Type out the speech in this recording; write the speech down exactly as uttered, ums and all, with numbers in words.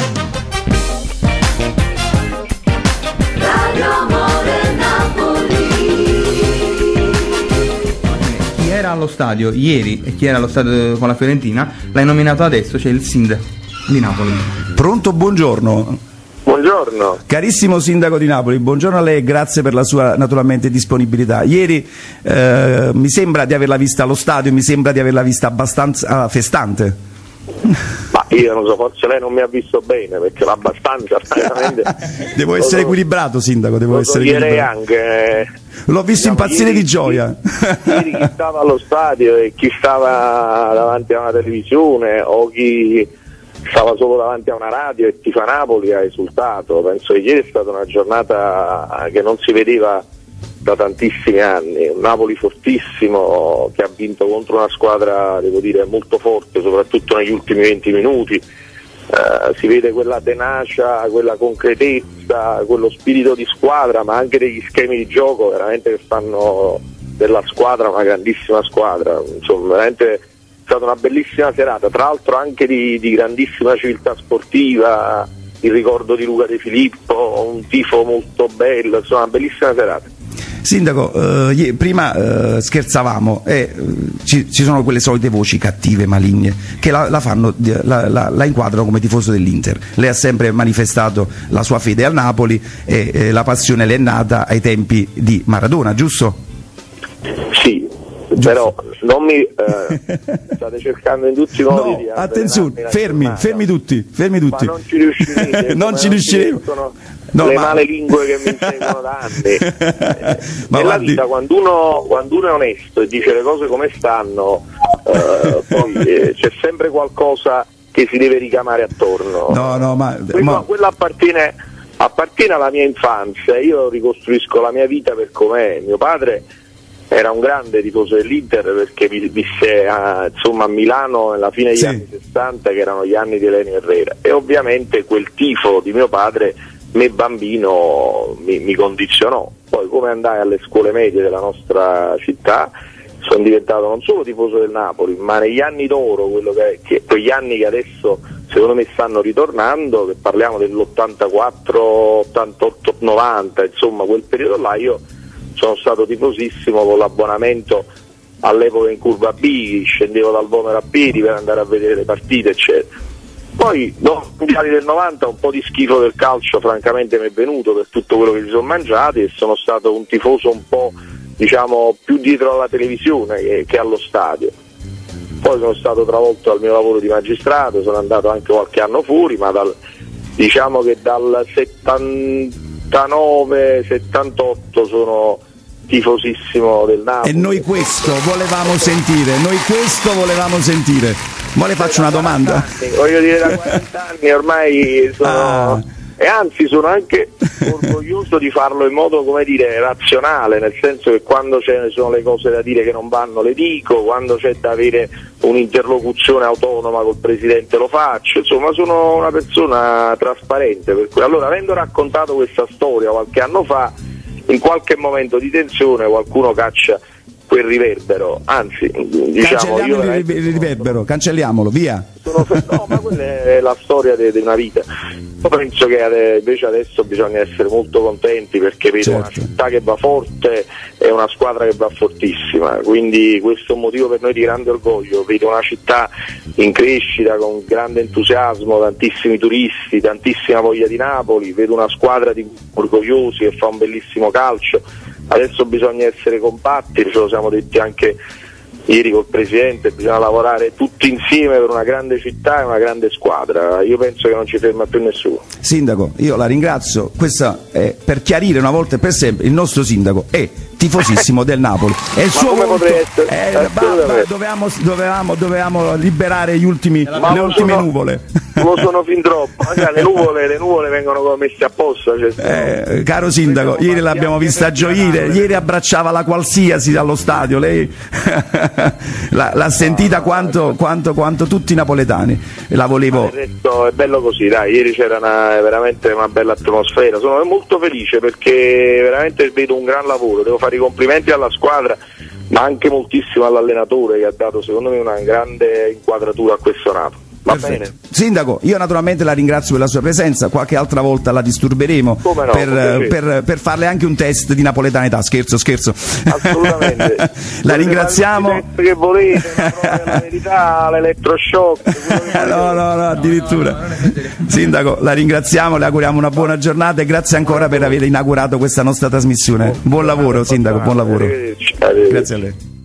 Chi era allo stadio ieri e chi era allo stadio con la Fiorentina l'hai nominato adesso, c'è il sindaco di Napoli. Pronto, buongiorno. Buongiorno. Carissimo sindaco di Napoli, buongiorno a lei e grazie per la sua naturalmente disponibilità. Ieri eh, mi sembra di averla vista allo stadio, mi sembra di averla vista abbastanza festante. Ma io non so, forse lei non mi ha visto bene perché l'abbastanza veramente. Devo essere equilibrato, sindaco, devo lo essere direi equilibrato. anche. L'ho visto Diciamo, impazzire ieri, di gioia. Ieri chi stava allo stadio e chi stava davanti a una televisione o chi stava solo davanti a una radio e tifa Napoli ha esultato. Penso che ieri è stata una giornata che non si vedeva da tantissimi anni, un Napoli fortissimo che ha vinto contro una squadra, devo dire, molto forte, soprattutto negli ultimi venti minuti. Uh, si vede quella tenacia, quella concretezza, quello spirito di squadra, ma anche degli schemi di gioco veramente che fanno della squadra una grandissima squadra. Insomma, veramente è stata una bellissima serata, tra l'altro anche di, di grandissima civiltà sportiva, il ricordo di Luca De Filippo, un tifo molto bello, insomma una bellissima serata. Sindaco, eh, prima eh, scherzavamo e eh, ci, ci sono quelle solite voci cattive, maligne, che la, la, fanno, la, la, la inquadrano come tifoso dell'Inter. Lei ha sempre manifestato la sua fede al Napoli e eh, la passione le è nata ai tempi di Maradona, giusto? Sì, giusto. Però non mi eh, state cercando in tutti i modi no, di attenzione, fermi, fermi tutti, fermi tutti. Ma non ci riuscirete. non ci riusciremo. No, le ma... male lingue che mi insegnano da anni. Eh, ma nella guardi... vita quando uno, quando uno è onesto e dice le cose come stanno, eh, poi eh, c'è sempre qualcosa che si deve ricamare attorno. No, no, ma, quello, ma... quello appartiene, appartiene alla mia infanzia. Io ricostruisco la mia vita per com'è. Mio padre era un grande tifoso dell'Inter perché visse a, insomma, a Milano nella fine degli sì. anni sessanta, che erano gli anni di Elenio Herrera, e ovviamente quel tifo di mio padre me bambino mi, mi condizionò. Poi come andai alle scuole medie della nostra città sono diventato non solo tifoso del Napoli, ma negli anni d'oro, quello che, che, quegli anni che adesso secondo me stanno ritornando, che parliamo dell'ottantaquattro, ottantotto, novanta, insomma quel periodo là, io sono stato tifosissimo con l'abbonamento all'epoca in curva B, scendevo dal Vomero a piedi per andare a vedere le partite, eccetera. Poi dopo i mondiali del novanta un po' di schifo del calcio francamente mi è venuto per tutto quello che si sono mangiati e sono stato un tifoso un po', diciamo, più dietro alla televisione che, che allo stadio. Poi sono stato travolto dal mio lavoro di magistrato, sono andato anche qualche anno fuori, ma dal, diciamo che dal settantanove settantotto sono tifosissimo del Napoli. E noi questo volevamo sentire, noi questo volevamo sentire. Ma le faccio una domanda? Anni, voglio dire, da quaranta anni ormai sono, ah. e anzi sono anche orgoglioso di farlo in modo, come dire, razionale, nel senso che quando ce ne sono le cose da dire che non vanno le dico, quando c'è da avere un'interlocuzione autonoma col presidente lo faccio, insomma sono una persona trasparente, per cui allora, avendo raccontato questa storia qualche anno fa, in qualche momento di tensione qualcuno caccia quel riverbero, anzi diciamo io il riverbero, cancelliamolo, via. Sono, no, ma quella è la storia di una vita. Io penso che invece adesso bisogna essere molto contenti perché vedo certo. una città che va forte e una squadra che va fortissima, quindi questo è un motivo per noi di grande orgoglio. Vedo una città in crescita con grande entusiasmo, tantissimi turisti, tantissima voglia di Napoli, vedo una squadra di orgogliosi che fa un bellissimo calcio. Adesso bisogna essere compatti, ce lo siamo detti anche ieri col Presidente, bisogna lavorare tutti insieme per una grande città e una grande squadra. Io penso che non ci ferma più nessuno. Sindaco, io la ringrazio. Questa è per chiarire una volta e per sempre, il nostro sindaco è tifosissimo del Napoli. E il suo volto, eh, bah, bah, dovevamo, dovevamo, dovevamo liberare gli ultimi, le ultime sono, nuvole. Lo sono fin troppo. Le nuvole, le nuvole vengono messe a posto. Cioè, eh, caro sindaco, ieri l'abbiamo vista gioire, ieri abbracciava la qualsiasi allo stadio. Lei l'ha sentita quanto, quanto, quanto tutti i napoletani. La volevo. Il resto è bello così, dai. Ieri c'era una, veramente una bella atmosfera. Sono molto felice perché veramente vedo un gran lavoro. Devo fare i complimenti alla squadra, ma anche moltissimo all'allenatore che ha dato secondo me una grande inquadratura a questo Napoli. Va Perfetto. bene. Sindaco, io naturalmente la ringrazio per la sua presenza, qualche altra volta la disturberemo Come no, per, come per, per farle anche un test di napoletanità, scherzo, scherzo. Assolutamente. La Potete ringraziamo. fare il test che volete, una prova della verità, l'elettroshock. quello che No, volete. no, no, addirittura. Sindaco, la ringraziamo, le auguriamo una buona giornata e grazie ancora per aver inaugurato questa nostra trasmissione. Buon lavoro, Sindaco, buon lavoro. Arrivederci. Arrivederci. Grazie a lei.